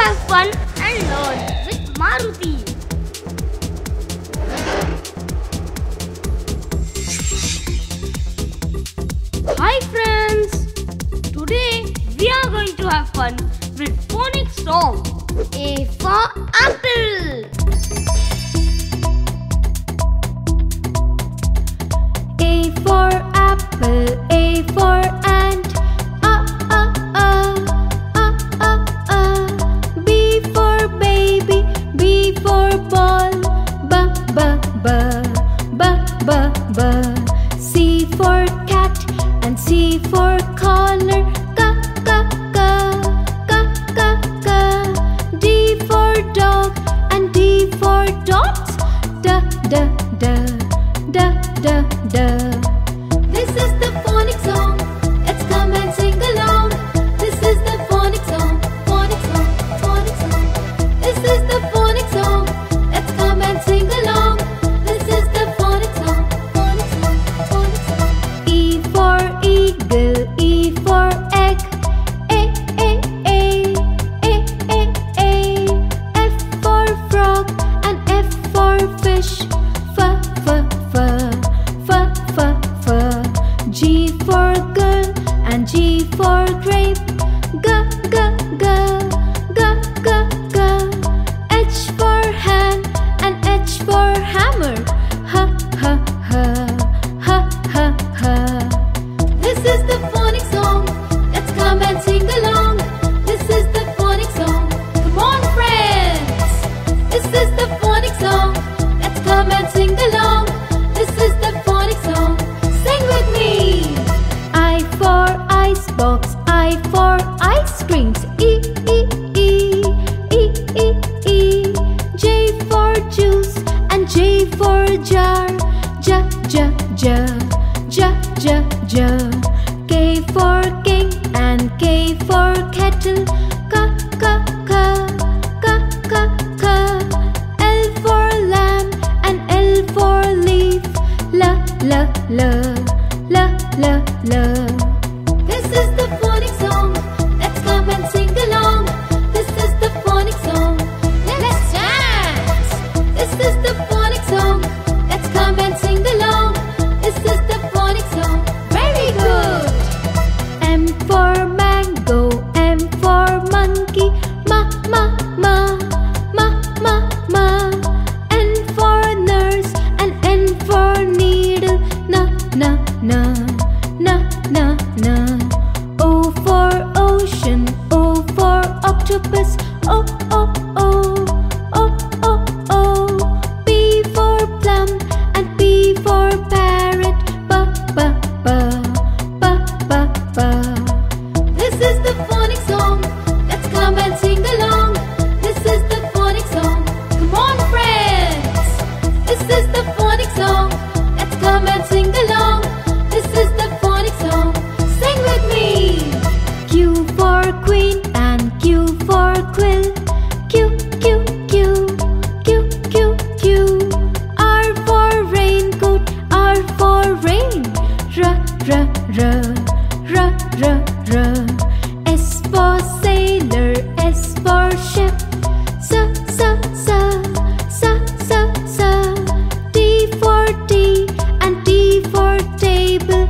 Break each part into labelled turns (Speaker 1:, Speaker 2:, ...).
Speaker 1: have fun and learn with Maruti. Hi friends! Today we are going to have fun with phonic song. A for apple.
Speaker 2: A for apple, A for ant. B for baby, B for ball. B. C for cat and C for collar. D for dog and D for dots. This is the phonic song. Let's come and sing along. This is the phonic song, phonic song, phonic song. This is the phonic song. Let's come and sing along. This is the phonic song, phonic song, phonic song. E for eagle, E for egg. F for frog and F for fish. G for girl and G for grape. H for hand and H for hammer. This is the phonic song. Let's come and sing along. This is the phonic song. Come on friends. This is the phonic song. Let's come and sing along. This is the phonic song. Sing with me. I for icebox, I for ice creams. E. J for juice and J for jar. K for king and K for kettle. L for lamb and L for leaf. This is the phonic song. Let's come and sing along. This is the phonic song. Let's dance. This is the phonic song. Let's come and sing along. This is the phonic song. Very good. M for mango, M for monkey. N for nurse and N for needle. O for ocean, O for octopus. P for plum and P for parrot. This is the phonic song. Let's come and sing along. This is the phonic song. Come on friends. This is the phonic song. Let's come and sing along. This is the phonic song. Sing with me. Q for queen and Q for quill. Q. R for raincoat, R for rain. R. S for sailor, S for ship. T for tea and T for table.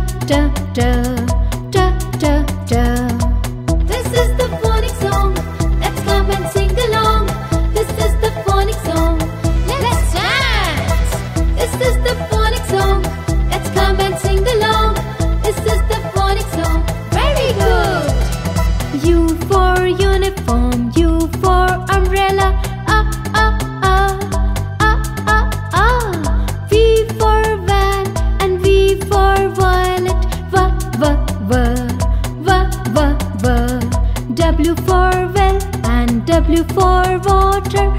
Speaker 2: This is the phonic song. Let's come and sing along. This is the phonic song. Let's dance. This is the phonic song. Let's come and sing along. This is the phonic song. Very good. U for uniform, U for umbrella. V for van and V for violet. W for well and W for water.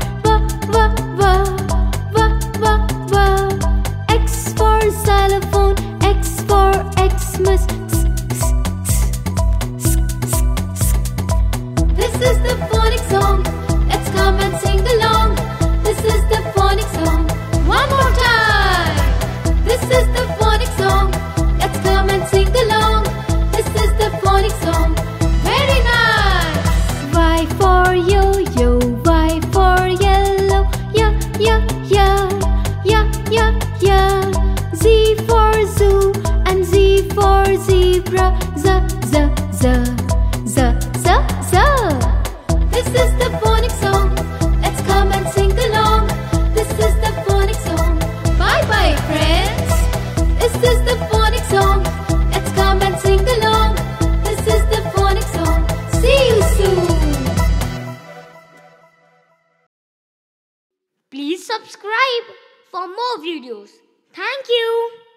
Speaker 2: X for xylophone, X for Xmas. This is the phonic song. Let's come and sing along. This is the phonic song. One more time. This is the phonic song. Let's come and sing along. This is the phonic song. Very nice. Y for you. zebra, z, z, z, z, z, z. This is the phonic song. Let's come and sing along. This is the phonic song. Bye bye, friends. This is the phonic song. Let's come and sing along. This is the phonic song. See you soon.
Speaker 1: Please subscribe for more videos. Thank you.